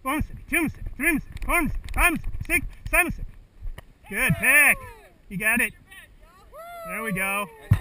4 Mississippi, 2 Mississippi, 3 Mississippi, 4 Mississippi, 5 Mississippi, 6, 7 Mississippi. Good pick. You got it. There we go.